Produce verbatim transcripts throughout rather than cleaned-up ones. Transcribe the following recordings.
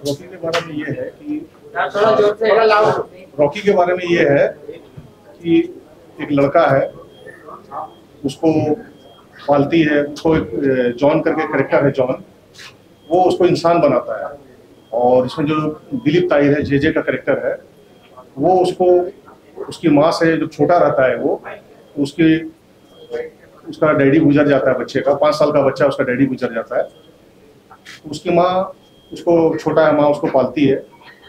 Rocky के बारे में ये है कि रॉकी के बारे में ये है कि एक लड़का है, उसको पालती है, उसको जॉन करके कैरेक्टर है जॉन, वो उसको इंसान बनाता है। और इसमें जो दिलीप ताहिर है, जे जे का कैरेक्टर है, वो उसको उसकी माँ से जो छोटा रहता है वो उसकी उसका डैडी गुजर जाता है, बच्चे का पाँच साल का बच्चा, उसका डैडी गुजर जाता है। उसकी माँ उसको छोटा है, माँ उसको पालती है,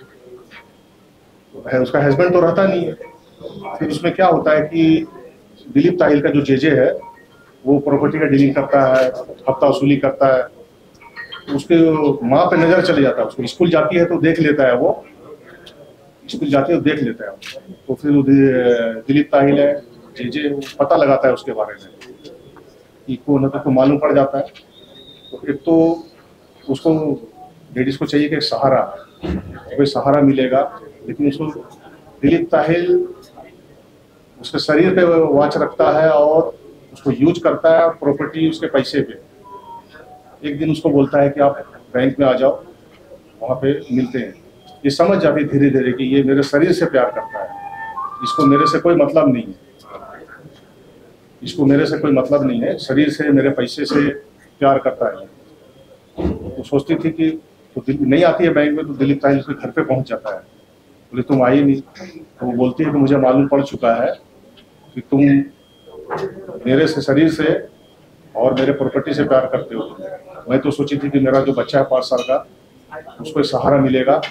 है उसका हस्बैंड तो रहता नहीं है। फिर उसमें क्या होता है कि दिलीप ताहिल का जो जेजे है वो प्रॉपर्टी का डीलिंग करता है, हफ्ता वसूली करता है। उसके माँ पे नजर चले जाता है, उसको स्कूल जाती है तो देख लेता है, वो स्कूल जाती है तो देख लेता है। तो फिर दिलीप ताहिल है जेजे पता लगाता है उसके बारे में कि को न तो मालूम पड़ जाता है। तो एक तो उसको लेडीज को चाहिए कि सहारा, कोई सहारा मिलेगा, लेकिन उसको दिलीप ताहिल उसके शरीर पे वॉच रखता है और उसको यूज करता है प्रॉपर्टी उसके पैसे पे। एक दिन उसको बोलता है कि आप बैंक में आ जाओ, वहाँ पे मिलते हैं। ये समझ जाती है धीरे धीरे कि ये मेरे शरीर से प्यार करता है, इसको मेरे से कोई मतलब नहीं है, इसको मेरे से कोई मतलब नहीं है, शरीर से मेरे पैसे से प्यार करता है। तो सोचती थी कि तो नहीं आती है बैंक में, तो दिलीप ताहिल उसके घर पे पहुंच जाता है। बोले तुम आई नहीं, तो वो बोलती है कि मुझे मालूम पड़ चुका है कि तुम मेरे से शरीर से और मेरे प्रॉपर्टी से प्यार करते हो। मैं तो सोची थी कि मेरा जो बच्चा है पाँच साल का, उसको सहारा मिलेगा,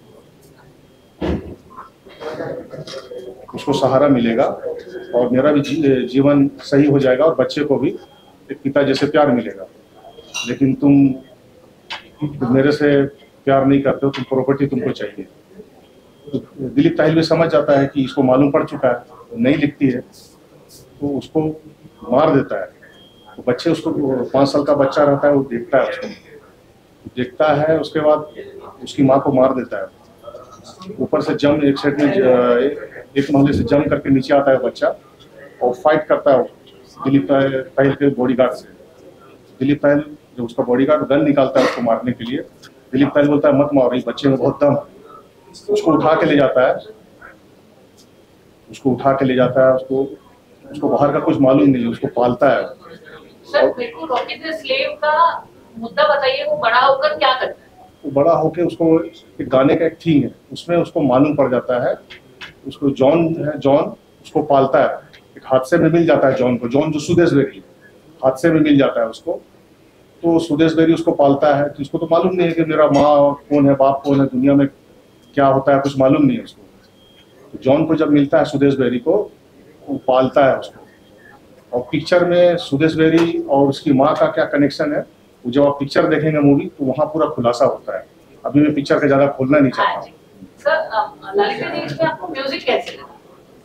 उसको सहारा मिलेगा और मेरा भी जी, जीवन सही हो जाएगा और बच्चे को भी एक पिता जैसे प्यार मिलेगा। लेकिन तुम मेरे से प्यार नहीं करते हो, तुम प्रॉपर्टी तुमको चाहिए। तो दिलीप ताहिल भी समझ जाता है कि इसको मालूम पड़ चुका है, तो नहीं लिखती है, तो उसको मार देता है। तो बच्चे उसको पाँच साल का बच्चा रहता है, वो देखता है, उसको देखता है, उसके बाद उसकी माँ को मार देता है। ऊपर से जम एक साइड में एक महले से जम करके नीचे आता है बच्चा और फाइट करता है दिलीप ताहिल के बॉडीगार्ड से। दिलीप ताहिल जब उसका बॉडीगार्ड गन निकालता है उसको मारने के लिए, दिलीप ताहिल बोलता है मत मारो, बच्चे में बहुत दम। उसको उठा के ले जाता है, उसको उठा के ले जाता है उसको उसको बाहर का कुछ मालूम नहीं, उसको पालता है। सर मेरे को रॉकी द स्लेव का मुद्दा बताइए, वो बड़ा होकर क्या करता है? वो बड़ा होके उसको एक गाने का एक थीम है, उसमें उसको मालूम पड़ जाता है, उसको जॉन है, जॉन उसको पालता है। एक हादसे में मिल जाता है जॉन को, जॉन जो सुदेश बेरी हादसे में मिल जाता है उसको, तो सुदेश बेरी उसको पालता है। तो इसको तो मालूम नहीं है कि मेरा माँ कौन है, बाप कौन है, दुनिया में क्या होता है, कुछ मालूम नहीं है उसको। तो जॉन को जब मिलता है सुदेश बेरी को, वो पालता है उसको। और पिक्चर में सुदेश बेरी और उसकी माँ का क्या कनेक्शन है, वो जब आप पिक्चर देखेंगे मूवी तो वहाँ पूरा खुलासा होता है। अभी मैं पिक्चर का ज्यादा खोलना नहीं चाहता हूँ। सर ललिता जी, इसमें आपको म्यूजिक कैसे लगा?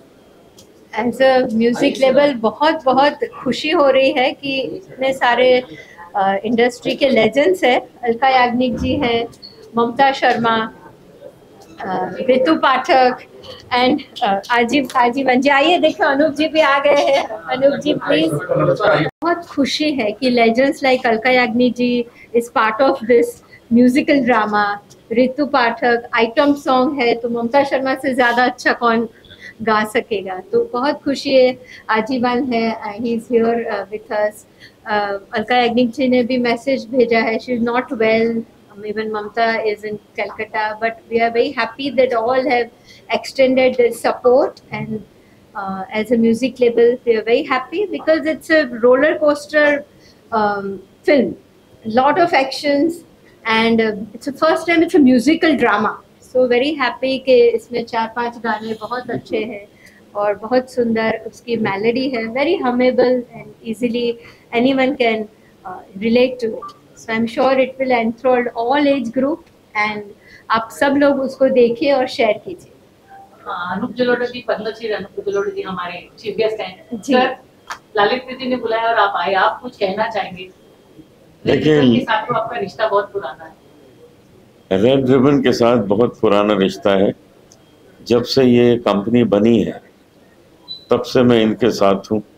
एज अ म्यूजिक लेवल बहुत बहुत खुशी हो रही है कि इतने सारे इंडस्ट्री के लेजेंड्स है, अलका याग्निक जी है, ममता शर्मा, ऋतु पाठक एंड आजीव आजीवन जी। आइए देखो अनूप जी भी आ गए हैं। अनूप जी प्लीज। बहुत खुशी है कि legends like Alka Yagnik ji is part of this musical drama. Ritu Pathak item song है, तो ममता शर्मा से ज्यादा अच्छा कौन गा सकेगा। तो बहुत खुशी है। आजीवन है, he is here with us. Alka Yagnik ji ने भी मैसेज भेजा है, she is not well. Um, even Mamta is in Calcutta, but we are very happy that all have extended their support, and uh, as a music label we are very happy because it's a roller coaster um, film, a lot of actions, and uh, it's the first time it's a musical drama, so very happy कि इसमें चार पांच गाने बहुत अच्छे हैं और बहुत सुंदर उसकी मेलोडी है, very hummable and easily anyone can uh, relate to it. So I'm sure it will enthrall all age group, and आप सब लोग उसको देखिए और शेयर कीजिए। अनूप जलोटा जी, पद्मश्री अनूप जलोटा जी हमारे चीफ गेस्ट हैं। सर ललित दीदी ने बुलाया और आप आए, आप कुछ कहना चाहेंगे? लेकिन के साथ तो आपका रिश्ता बहुत पुराना है। रेड रिबन के साथ बहुत पुराना रिश्ता है। जब से ये कंपनी बनी है तब से मैं इनके साथ हूँ,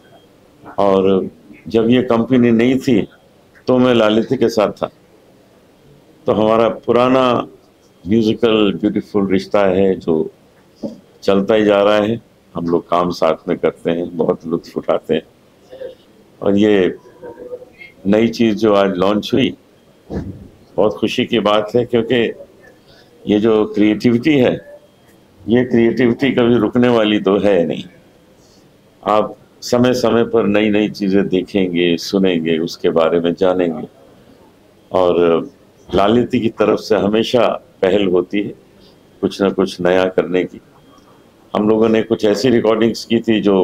और जब ये कंपनी नहीं थी तो मैं ललित के साथ था। तो हमारा पुराना म्यूजिकल ब्यूटीफुल रिश्ता है जो चलता ही जा रहा है। हम लोग काम साथ में करते हैं, बहुत लुत्फ उठाते हैं। और ये नई चीज़ जो आज लॉन्च हुई, बहुत खुशी की बात है, क्योंकि ये जो क्रिएटिविटी है, ये क्रिएटिविटी कभी रुकने वाली तो है नहीं। आप समय समय पर नई नई चीज़ें देखेंगे, सुनेंगे, उसके बारे में जानेंगे। और लालिती की तरफ से हमेशा पहल होती है कुछ ना कुछ नया करने की। हम लोगों ने कुछ ऐसी रिकॉर्डिंग्स की थी जो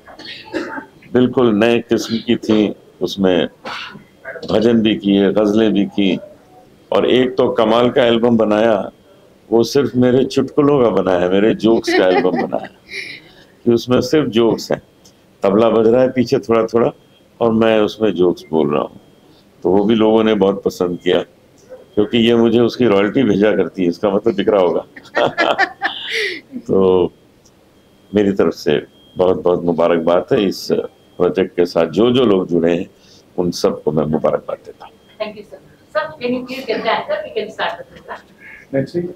बिल्कुल नए किस्म की थी, उसमें भजन भी किए, गज़लें भी की, और एक तो कमाल का एल्बम बनाया, वो सिर्फ मेरे चुटकुलों का बना है, मेरे जोक्स का एल्बम बना है कि उसमें सिर्फ जोक्स हैं। तबला बज रहा है पीछे थोड़ा थोड़ा और मैं उसमें जोक्स बोल रहा हूँ, तो वो भी लोगों ने बहुत पसंद किया, क्योंकि ये मुझे उसकी रॉयल्टी भेजा करती है, इसका मतलब दिख रहा होगा। तो मेरी तरफ से बहुत बहुत मुबारकबाद है इस प्रोजेक्ट के साथ। जो जो लोग जुड़े हैं उन सबको मैं मुबारकबाद देता हूँ। Thank you, sir. Sir, can you please get the answer? We can start the program. Let's see.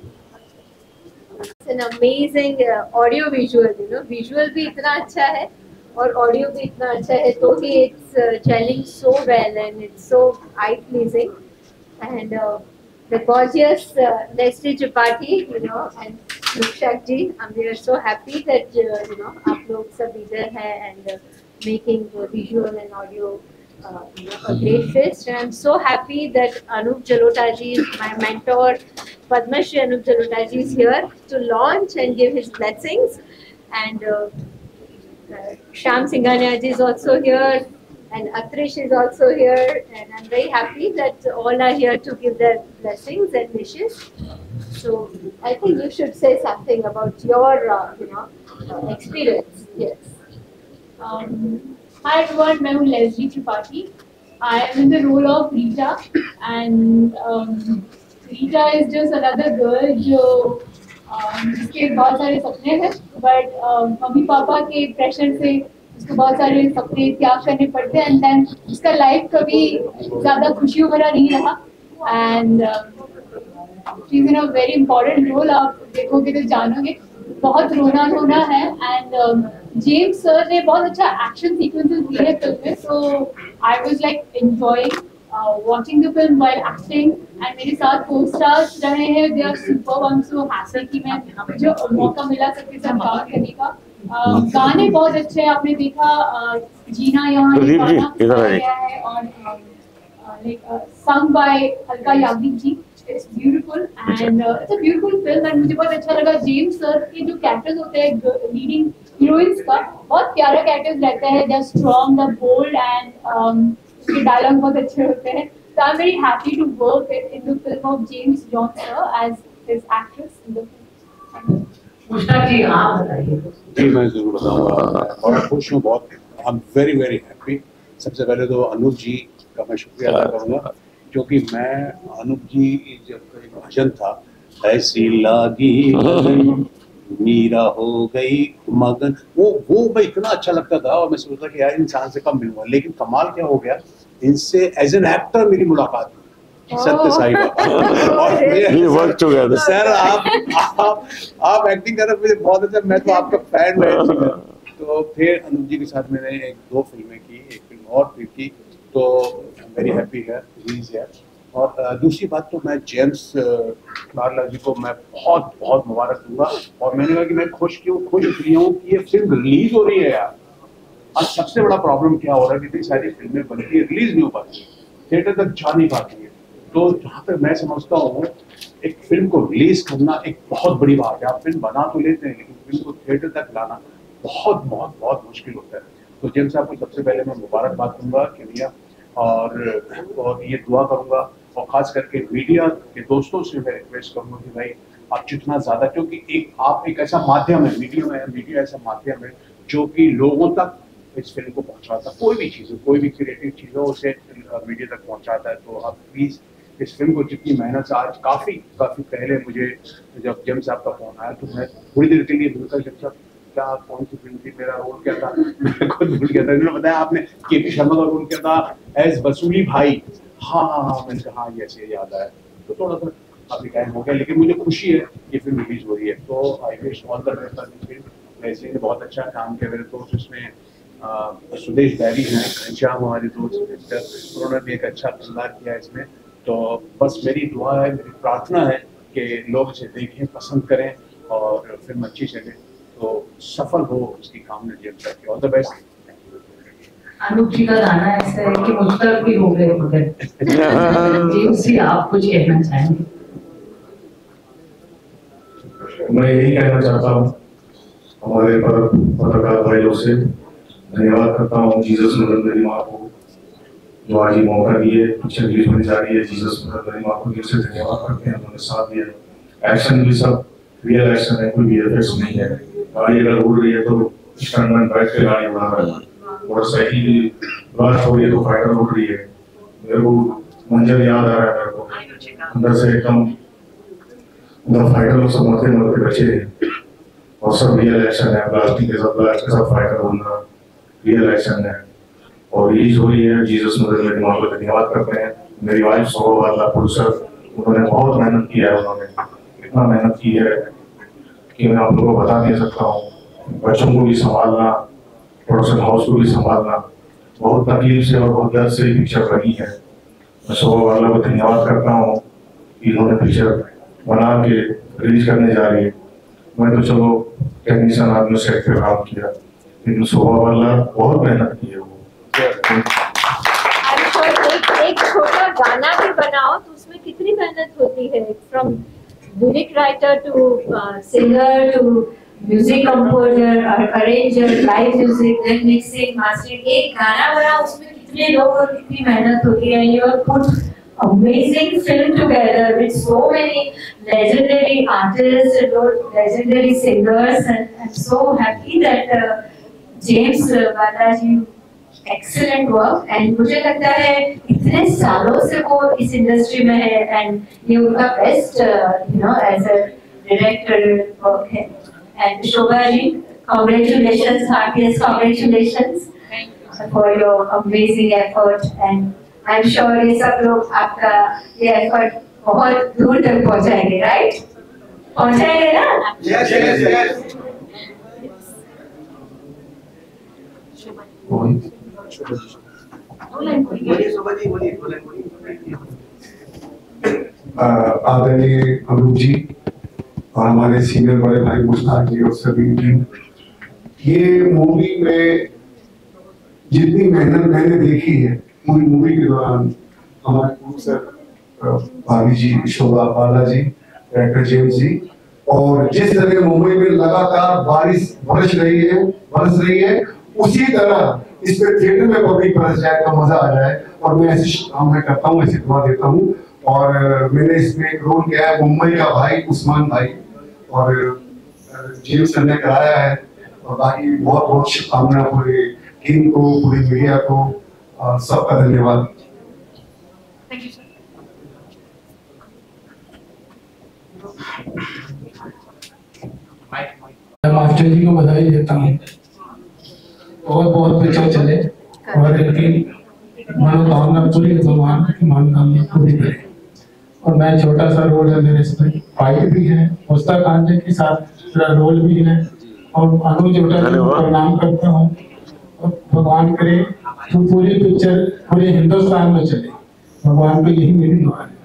It's an amazing uh, audio visual, you know, visual भी इतना अच्छा है और audio भी इतना अच्छा है, तो ही it's uh, gelling so well and it's so eye pleasing. And uh, the gorgeous uh, Leslie Tripathi, you know, and Rukshak ji, and we are so happy that uh, you know आप लोग सब इधर हैं and uh, making the visual and audio uh, you know, a great fist. And I'm so happy that Anup Jalota ji, my mentor, Padma Shri Anup Jalota ji is here to launch and give his blessings. And uh, uh, Shyam Singhania ji is also here. And Atrish is also here, and I'm very happy that all are here to give their blessings and wishes. So I think you should say something about your, uh, you know, uh, experience. Yes. Um, hi everyone, मैं हूँ Leslie Tripathi. I am in the role of Rita, and um, Rita is just another girl जो um, जिसके बहुत सारे सपने हैं, but um, mummy papa के pressure से उसको बहुत सारे सपने त्याग करने पड़ते हैं, एंड देन उसका लाइफ कभी ज़्यादा खुशियों भरा नहीं रहा, and she is in a very important role. आप देखोगे तो जानोगे, बहुत रोना रोना है। एंड जेम्स सर ने बहुत अच्छा एक्शन सीक्वेंसेस दिए हैं फिल्म में, so I was like enjoying watching the film while acting. And मेरे साथ को स्टार्स रहे हैं, they are super. I am so happy कि मैं मुझे मौका मिला सबके साथ काम करने का। Uh, गाने बहुत अच्छे हैं, आपने देखा uh, जीना यहाँ ये गाना गाया है और like sung by Alka Yagnik ji. It's beautiful and uh, it's a beautiful film and मुझे बहुत अच्छा लगा। जेम्स सर के जो कैरेक्टर्स होते हैं लीडिंग हीरोइंस का, बहुत प्यारा कैरेक्टर्स रहता है। They're strong, they're bold and um, उनके डायलॉग बहुत अच्छे होते हैं। So I'm very happy to work in the film of James John sir as his actress in the film. जी आप बताइए। जी मैं जरूर बताऊंगा, और खुश हूँ बहुत। I am very very happy. सबसे पहले तो अनूप जी का मैं शुक्रिया अदा करूँगा, क्योंकि मैं अनूप जी जब एक भजन था, ऐसी लागी मीरा हो गई मगन, वो वो मैं इतना अच्छा लगता था और मैं सोचता कि यार इंसान से कम मिलूंगा। लेकिन कमाल क्या हो गया, इनसे एज एन एक्टर मेरी मुलाकात सत्य साई बाबा। सर आप आप आप एक्टिंग कर रहे मुझे बहुत अच्छा, मैं तो आपका फैन रहा। तो फिर अनूप जी के साथ मैंने एक दो फिल्में की, एक फिल्म और फिर की, तो वेरी हैप्पी है रिलीज है। और दूसरी बात तो मैं जेम्स बारला जी को मैं बहुत बहुत मुबारक दूंगा। और मैंने कहा कि मैं खुश क्यों खुश इसलिए हूँ कि ये फिल्म रिलीज हो रही है यार। आज सबसे बड़ा प्रॉब्लम क्या हो रहा है कि इतनी सारी फिल्में बनती है, रिलीज नहीं हो पाती, थिएटर तक जा नहीं पाती है। तो जहाँ तक मैं समझता हूँ, एक फिल्म को रिलीज करना एक बहुत बड़ी बात है। आप फिल्म बना तो लेते हैं, लेकिन फिल्म को थिएटर तक लाना बहुत बहुत बहुत मुश्किल होता है। तो जेम्स साहब को सबसे पहले मैं मुबारकबाद दूंगा कि भैया, और और ये दुआ करूंगा, और खास करके मीडिया के दोस्तों से मैं रिक्वेस्ट करूंगा कि भाई आप जितना ज़्यादा, क्योंकि एक आप एक ऐसा माध्यम है, मीडिया में मीडिया ऐसा माध्यम है जो कि लोगों तक इस फिल्म को पहुंचाता है। कोई भी चीज़ हो, कोई भी क्रिएटिव चीज़ हो, उसे मीडिया तक पहुंचाता है। तो आप प्लीज़ इस फिल्म को जितनी मेहनत से, आज काफ़ी काफ़ी पहले मुझे जब जेम्स साहब का फोन आया तो मैं थोड़ी देर के लिए भूल कर, जेम्स साहब क्या कौन सी फिल्म थी, मेरा रोल क्या था, मैं खुद भूल गया था। उन्होंने बताया आपने के पी शर्मा का रोल क्या था, एज वसूली भाई। हाँ हाँ हाँ मैंने कहा हाँ, ये ऐसे याद आया। तो थोड़ा सा काफी टाइम हो गया, लेकिन मुझे खुशी है कि फिल्म रिलीज हो रही है। तो I wish all the best for the film. Leslie ने बहुत अच्छा काम किया मेरे दोस्त, इसमें सुदेश बैरी हैं, घनश्याम हमारे दोस्त एक्टर, उन्होंने भी एक अच्छा किरदार किया इसमें। तो बस मेरी दुआ है, मेरी प्रार्थना है कि लोग इसे देखें, पसंद करें और फिल्म अच्छी चले, तो सफल हो उसकी कामना जेम्स की। All the best. Anoop ji का गाना ऐसा है कि मुझ तक भी हो गए मगर जेम्स जी आप कुछ कहना चाहेंगे? मैं यही कहना चाहता हूँ हमारे पत्रकार भाई लोग से, धन्यवाद करता हूँ जीसस मदर मेरी माँ को जो आज ये मौका दिए, पिक्चर रिलीज होने जा रही है। जीसस मदर मेरी माँ को दिल से धन्यवाद करते हैं, उन्होंने साथ दिया। एक्शन भी सब रियल एक्शन है, कोई वीएफएक्स नहीं है। गाड़ी अगर उड़ रही है तो स्टंटमैन बैठ के गाड़ी उड़ा रहा है, मोटरसाइकिल की ब्लास्ट हो रही है तो फाइटर उड़ रही है। मेरे को मंजर याद आ रहा है मेरे को, अंदर से एकदम उधर फाइटर लोग सब मरते मरते बचे और सब रियल एक्शन है। ब्लास्टिंग के साथ ब्लास्ट के साथ फाइटर होना रियल एक्शन है और रिलीज हो रही है। जीसस मदर मेरी माँ को धन्यवाद करते हैं। मेरी वाइफ सोहवाला प्रोड्यूसर, उन्होंने बहुत मेहनत की है, उन्होंने इतना मेहनत की है कि मैं आप लोगों को बता नहीं सकता हूँ। बच्चों को भी संभालना, प्रोडक्शन हाउस को भी संभालना बहुत तकलीफ से और बहुत दर्द से पिक्चर बनी है। मैं सोहवाला को धन्यवाद करता हूँ कि इन्होंने पिक्चर बना के रिलीज करने जा रही है। मैं तो चलो टेक्नीशियन आदमी सेट पे काम किया, लेकिन सोहवाला बहुत मेहनत की है वो। एक एक छोटा गाना भी बनाओ तो उसमें कितनी मेहनत होती है, from lyric writer to singer to music composer और arranger, live music, then mixing, mastering. एक गाना बनाओ उसमें कितने लोग और कितनी मेहनत होती है। You have put amazing film together with so many legendary artists and legendary singers, and I'm so happy that uh, James uh, Balaji, excellent work, and मुझे लगता है इतने सालों से वो इस इंडस्ट्री में है and ये उनका best you know as a director work है। And Shobha ji, congratulations, heartiest congratulations for your amazing effort, and I'm sure ये सब लोग आपका ये एफर्ट बहुत दूर तक पहुंचाएंगे, राइट? पहुंचाएंगे ना? Yes yes yes. आदरणीय अनूप जी और हमारे सीनियर बड़े भाई मुश्ताक जी और सभी टीम, ये मूवी में जितनी मेहनत मैंने देखी है पूरी मूवी के दौरान, हमारे प्रोड्यूसर भाभी जी, शोभा बालाजी, डायरेक्टर जेम्स जी, और जिस तरह मुंबई में लगातार बारिश बरस रही है बरस रही है उसी तरह इस पे थिएटर में पब्लिक बरस जाए तो मजा आ जाए। और मैं ऐसी शुभकामनाएं करता हूँ, ऐसी दुआ देता हूँ। और मैंने इसमें एक रोल किया है मुंबई का भाई उस्मान भाई, और जेम्स ने कराया है। और बाकी बहुत बहुत शुभकामनाएं पूरी टीम को, पूरी मीडिया को, सबका धन्यवाद। मैं मास्टर जी को बधाई देता हूँ, बहुत बहुत पिक्चर चले और इनकी मनोकामना पूरी भगवान की मनोकामना पूरी करे। और मैं छोटा सा रोल है मेरे इसमें, फाइट भी है, मुस्ताक आंजे के साथ मेरा रोल भी है, और अनुज जोटा जी को प्रणाम करता हूँ। और भगवान करे तो पूरी पिक्चर पूरे हिंदुस्तान में चले, भगवान को यही मेरी दुआ है।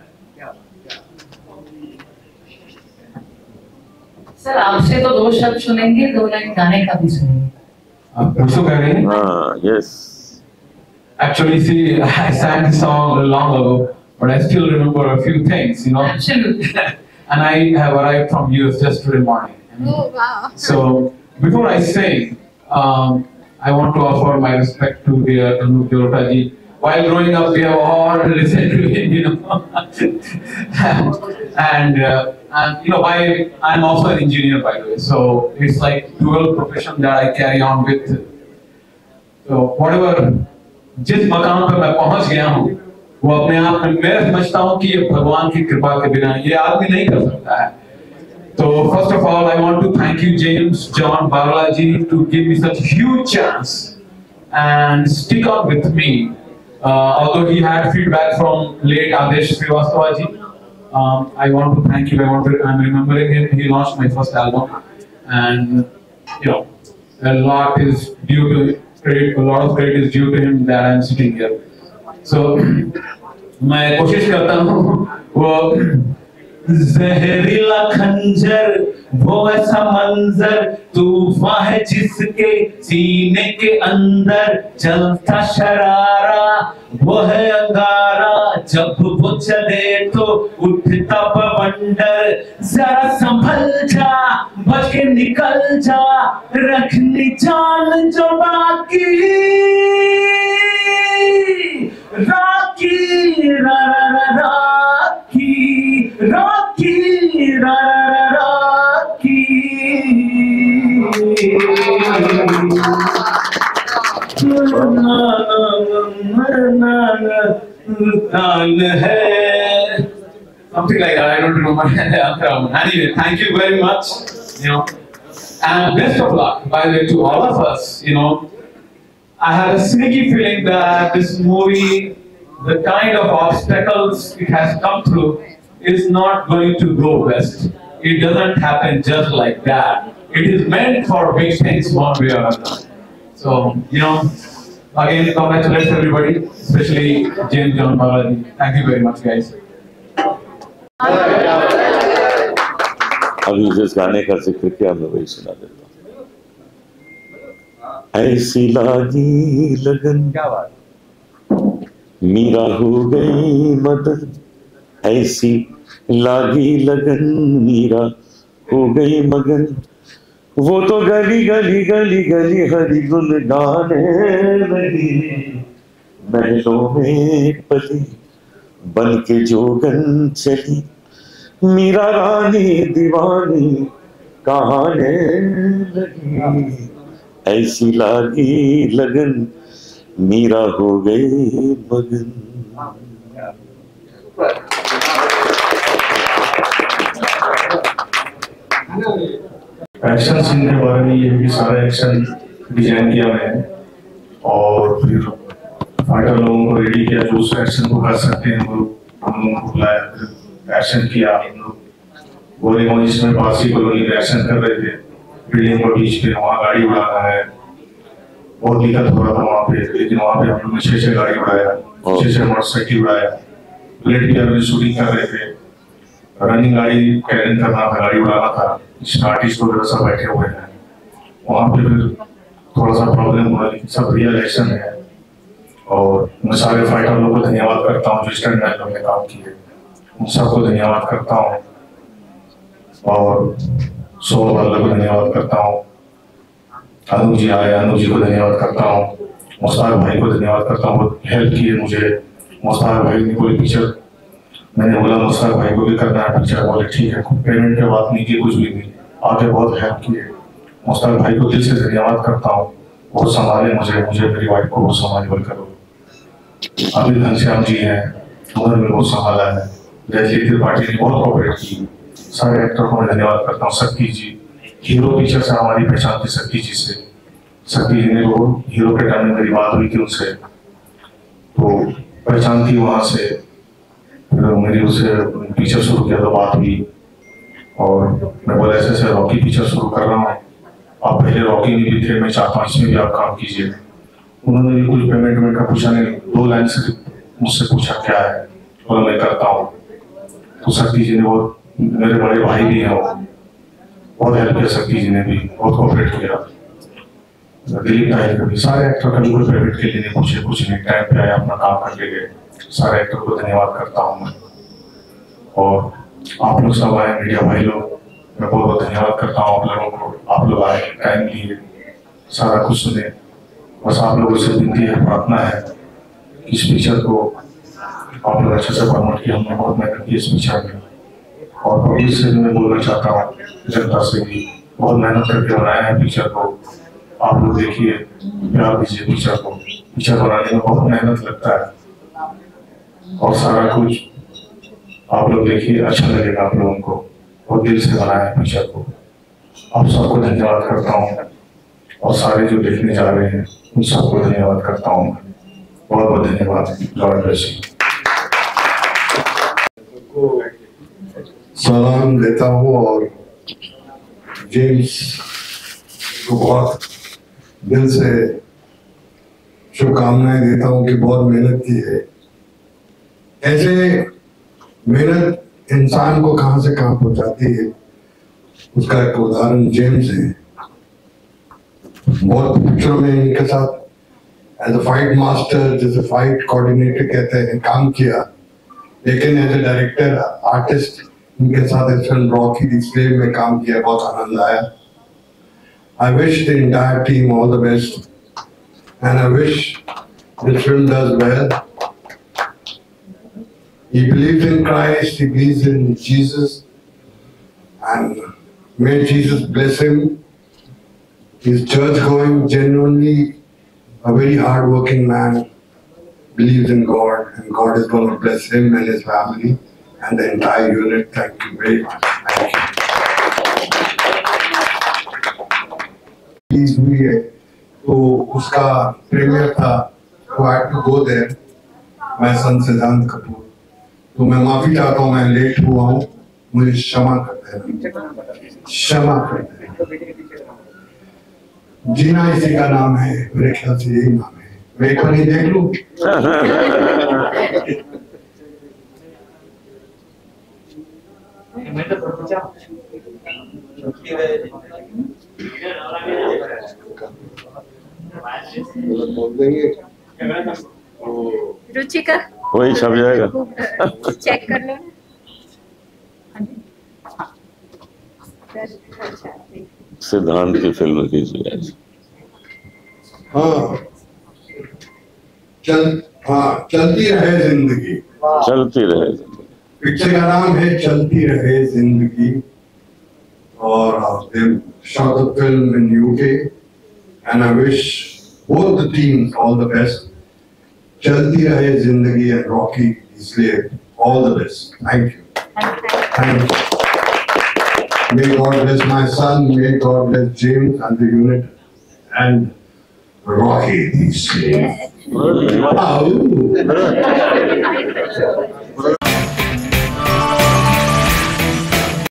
सर आपसे तो दो शब्द सुनेंगे, दो लाइन गाने का भी सुनेंगे। आप पूछो कह रहे हैं? हाँ, yes. Actually, see, I sang the song long ago, but I still remember a few things, you know. Absolutely. And I have arrived from U S just today morning. Oh wow. So before I sing, um, I want to offer my respect to dear Anup Jalota ji. While growing up, we have all listened to him, you know. and and, uh, and you know, I I'm also an engineer, by the way. So it's like dual profession that I carry on with. So whatever, जिस मकाम पर मैं पहुंच गया हूँ, वो अपने आप में मैं समझता हूँ कि ये भगवान की कृपा के बिना ये आदमी नहीं कर सकता है। So first of all, I want to thank you, James John Balaji, to give me such a huge chance and stick on with me. Uh, although he had feedback from late Adesh Srivastava ji, Um, I want to thank you. I want to, I'm remembering him. He launched my first album, and you know, a lot is due to credit. A lot of credit is due to him that I'm sitting here. So, मैं कोशिश करता हूँ वो जहरीला खंजर वो ऐसा मंजर तूफान है जिसके सीने के अंदर चलता शरारा वो है अंगारा जब वो चले तो उठता बवंडर जरा संभल जा बच के निकल जा रखनी जान जो बाकी राखी रा रा रा राखी राखी रा रा रा राखी है something like that. I don't remember the other. Anyway, thank you very much. You know, and best of luck, by the way, to all of us. You know, I had a sneaky feeling that this movie, the kind of obstacles it has come through, is not going to go west. It doesn't happen just like that. It is meant for big things one way or another. So, you know, again, congratulations everybody, especially James John Balaji. Thank you very much, guys. अभी जिस गाने का जिक्र किया मैं वही सुना देता हूँ। ऐसी लागी लगन क्या बात मीरा हो गई मदन, ऐसी लागी लगन मीरा हो गई मगन, वो तो गली गली गली गली हरी गुन गाने लगी, महलों में पली बन के जोगन चली, मीरा रानी दीवानी कहाने लगी, ऐसी लागी लगन मीरा हो गई मगन। एक्शन सीन के बारे में ये भी सारा एक्शन डिजाइन किया मैंने और फिर फाइटर लोगों को रेडी किया जो उस एक्शन को कर सकते हैं वो हम लोगों को बुलाया, फिर एक्शन किया। हम लोग गोरेगांव जिसमें पारसी कॉलोनी में एक्शन कर रहे थे, बिल्डिंग को बीच पे वहाँ गाड़ी उड़ाना है, बहुत दिक्कत हो रहा था वहाँ पे, लेकिन वहाँ पे हम लोग ने छह छह गाड़ी उड़ाया, छह छह मोटरसाइकिल उड़ाया, बुलेट पियर में शूटिंग कर रहे थे, रनिंग गाड़ी कैरिंग करना था, गाड़ी उड़ाना था, इसमें आर्टिस्ट वगैरह सब बैठे हुए हैं। वहाँ पे फिर थोड़ा सा प्रॉब्लम हुआ, लेकिन सब रियल एक्शन है और मैं सारे फाइटर लोगों को धन्यवाद करता हूँ जो स्टंट मैन लोग ने काम किए, उन सबको धन्यवाद करता हूँ और सोल वालों को धन्यवाद करता हूँ, अनु जी आए, अनु जी को धन्यवाद करता हूँ, मुस्ताक भाई को धन्यवाद करता हूँ, बहुत हेल्प की है मुझे। मुस्ताक भाई ने कोई पिक्चर, मैंने बोला मुस्ताक भाई को भी करना है पिक्चर, बोले ठीक है, पेमेंट की बात नहीं की, कुछ भी नहीं, आगे बहुत हेल्प की है। मुस्ताक भाई को दिल से धन्यवाद करता हूँ, बहुत संभाले मुझे, मुझे मेरी वाइफ को बहुत संभाले बोल करो। अमित घनश्याम जी हैं, उन्होंने बहुत संभाला है, जयश्री त्रिपाठी ने बहुत कोऑपरेट की, सारे एक्टर को मैं धन्यवाद करता हूँ। शक्ति जी, हीरो पिक्चर से हमारी पहचान थी शक्ति जी से, शक्ति जी ने वो हीरो के टाइम में मेरी बात हुई थी उनसे, तो पहचान थी वहाँ से, फिर मेरी उससे पिक्चर शुरू किया तो बात हुई और मैं बोला ऐसे ऐसे रॉकी पिक्चर शुरू कर रहा हूँ, आप पहले रॉकी में भी थे, मैं चाहता हूँ इसमें भी आप काम कीजिए। उन्होंने भी कुछ पेमेंट वेमेंट का पूछा नहीं, दो लाइन से मुझसे पूछा क्या है, बोला मैं करता हूँ। तो शक्ति जी ने बहुत, मेरे बड़े भाई भी हैं, बहुत हेल्प किया शक्ति जी ने भी, बहुत कोऑपरेट किया। दिलीप नायक का भी, सारे एक्टर का भी कोई पेमेंट के लिए नहीं पूछे, कुछ नहीं, टाइम पे आया अपना काम करके गए। सारे एक्टर को धन्यवाद करता हूँ मैं और आप लोग सब आए, मीडिया भाई लोग, मैं बहुत बहुत धन्यवाद करता हूँ आप लोगों को, आप लोग आए, टाइम लिए, सारा कुछ सुने। बस आप लोगों से विनती है, प्रार्थना है, इस पिक्चर को आप लोग अच्छे से प्रमोट किया, हमने बहुत मेहनत की इस पिक्चर में और पब्लिक से मैं बोलना चाहता हूँ, जनता से भी, बहुत मेहनत करके बनाया है पिक्चर को, आप लोग देखिए, प्यार दीजिए पिक्चर को। पिक्चर बनाने में बहुत मेहनत लगता है और सारा कुछ आप लोग देखिए, अच्छा लगेगा आप लोगों को, बहुत दिल से बनाया है पिक्चर को। आप सबको धन्यवाद करता हूँ और सारे जो देखने जा रहे हैं उन सबको धन्यवाद करता हूँ, बहुत बहुत धन्यवाद। God bless you. सलाम देता हूँ और जेम्स को बहुत दिल से शुभकामनाएं देता हूँ कि बहुत मेहनत की है। ऐसे मेहनत इंसान को कहां से कहां पहुंचाती है, उसका एक उदाहरण जेम्स है। बहुत पिक्चरों में इनके साथ एज अ फाइट मास्टर, जैसे फाइट कोऑर्डिनेटर कहते हैं, काम किया, लेकिन एज ए डायरेक्टर आर्टिस्ट इनके साथ इस फिल्म रॉकी द स्लेव में काम किया, बहुत आनंद आया। I wish the entire team all the best and I wish this film does well. He believes in Christ, he believes in Jesus, and may Jesus bless him. He's church going, genuinely a very hard working man, believes in God, and God is going to bless him and his family and the entire unit. Thank you very much. Thank you. Please हुई है, तो उसका premiere था, तो I had to go there. My son सिद्धांत कपूर, तो मैं माफी चाहता हूँ, मैं लेट हुआ हूँ, मुझे क्षमा कर देना, क्षमा कर देना। जीना इसी का नाम है, मेरे ख्याल से यही नाम है। मैं एक बार देख लूं। रुचिका वही छप जाएगा, चेक कर लो। सिद्धांत की फिल्म रिलीज हुई आज। हाँ, चल हाँ चलती रहे जिंदगी, चलती रहे जिंदगी। पिक्चर का नाम है चलती रहे जिंदगी, और they shot the film in U K and I wish both the teams all the best. चलती रहे जिंदगी and Rocky the Slave, all the best. Thank you. Thank you. May God bless my son, may God bless James and the unit and Rocky the Slave. Wow.